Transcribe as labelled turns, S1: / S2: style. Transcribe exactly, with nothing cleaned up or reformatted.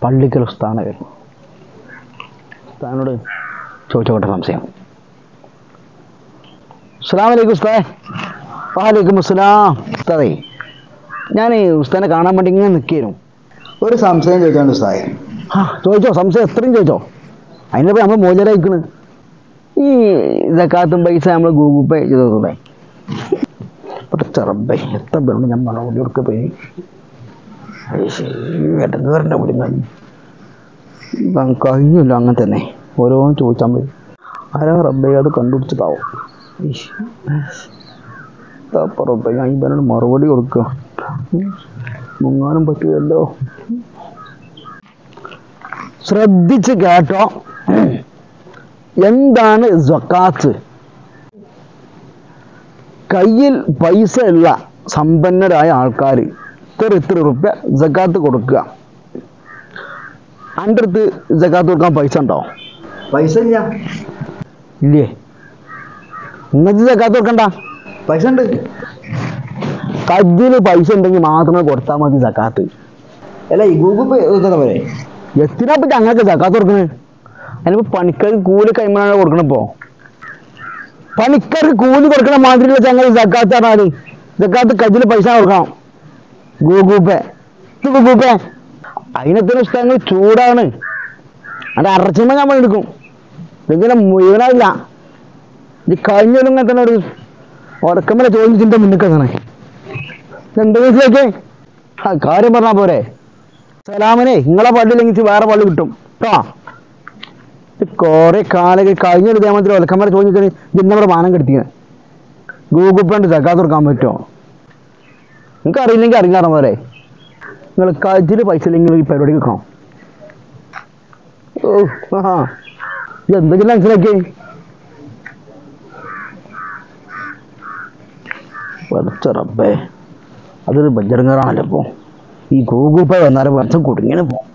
S1: പള്ളിക്കൽ ഉസ്താദാണ് വരുന്നത്. ഉസ്താദിനോട് ചോദിച്ചോട്ടെ സംശയം. അസ്സലാമു അലൈക്കും ഉസ്താദേ. വഅലൈക്കും അസ്സലാം. ഉസ്താദേ, ഞാൻ ഉസ്താദിനെ കാണാൻ വേണ്ടി ഇങ്ങനെ നിൽക്കുന്നു.
S2: ഒരു സംശയം ചോദിച്ചോണ്ട് ഉസ്താദേ.
S1: ആ ചോദിച്ചോ, സംശയം എത്രയും ചോദിച്ചോ. അതിനിപ്പോൾ നമ്മൾ മോചരായിക്കണ്. ഈ സക്കാത്തും പൈസ നമ്മൾ ഗൂഗിൾ പേ ചെയ്തോളേ. ചെറബേ എത്ര പേരുണ്ട് ഞാൻ മണി കൊടുക്ക പോയി ഇടങ്ങേറിൻ്റെ കൂടി കഴിഞ്ഞല്ലോ. അങ്ങനെ തന്നെ ഓരോന്നും ചോദിച്ചാൽ മതി. ആരാ റബ്ബേ അത് കണ്ടുപിടിച്ചിട്ടാവും. റബ്ബേ ഞാൻ ഇവനോട് മറുപടി കൊടുക്കുക. മുങ്ങാനും പറ്റുമല്ലോ. ശ്രദ്ധിച്ച് കേട്ടോ. എന്താണ് സക്കാത്ത്? കയ്യിൽ പൈസ ഉള്ള സമ്പന്നരായ ആൾക്കാർ ഇത്ര ഇത്ര റുപ്യ സക്കാത്ത് കൊടുക്കുക. എൻ്റെ അടുത്ത് സക്കാത്ത് കൊടുക്കാൻ പൈസ ഉണ്ടോ?
S2: പൈസ ഇല്ല.
S1: ഇല്ലേ? നിങ്ങൾക്ക് സക്കാത്ത് കൊടുക്കണ്ട.
S2: പൈസ ഉണ്ട്.
S1: കയ്യിൽ പൈസ ഉണ്ടെങ്കിൽ മാത്രമേ കൊടുത്താൽ മതി സക്കാത്ത്.
S2: അല്ല ഈ ഗൂഗിൾ പേ കൊടുത്താൽ പോരെ?
S1: എത്തിനാ പറ്റി അങ്ങനെയൊക്കെ സക്കാത്ത് കൊടുക്കണേ? അതിനിപ്പോൾ പണിക്കാർക്ക് കൂലി കൈമണാണ് കൊടുക്കണം. ഇപ്പോൾ പണിക്കാർക്ക് കൂലി കൊടുക്കണ മാതിരിയുള്ള ചങ്ങൾ സക്കാത്ത് പറഞ്ഞാൽ സക്കാത്ത് കയ്യിൽ പൈസ കൊടുക്കണം. ഗൂഗിൾ പേ ഗൂഗിൾ പേ അതിനത്തിന് ഇഷ്ടങ്ങൾ ചൂടാണ്. അത് അറച്ചുമ്പോൾ നമ്മൾ എടുക്കും. ഇതിങ്ങനെ മുഴുവനാവില്ല. ഇത് കഴിഞ്ഞാലും ഇങ്ങനെ തന്നെ ഒരു ഉറക്കമ്മലെ ചോദിച്ചിൻ്റെ മുന്നിൽ തന്നെ എന്ത് മനസ്സിലാക്കേ? ആ കാര്യം പറഞ്ഞാൽ പോരെ. സലാമിനെ നിങ്ങളെ പള്ളിയില്ലെങ്കിൽ വേറെ പള്ളി കിട്ടും കേട്ടോ. കുറെ കാലം കഴിഞ്ഞൊരു ദേമത്തിൽ ഒലക്കമ്മലെ ചോദിച്ചിട്ട് ഇന്നവിടെ മാനം കെടുത്തിയാണ്. ഗൂഗിൾ പേ ഉണ്ട് സക്കാത്ത് കൊടുക്കാൻ പറ്റുമോ? നിങ്ങൾക്ക് അറിയില്ലെങ്കിൽ അറിയാറ പോലെ. നിങ്ങൾ കയ്യിൽ പൈസ ഇല്ലെങ്കിൽ ഈ പരിപാടി വെക്കണം. ഓ ആ എന്തൊക്കെ മനസ്സിലാക്കിയേ? റബ്ബേ അതൊരു ബജ്ജറങ്ങാറാണല്ലോ. ഇപ്പോൾ ഈ ഗൂഗിൾ പേ വന്നാലും വർഷം കുടുങ്ങിയാണ്. ഇപ്പോൾ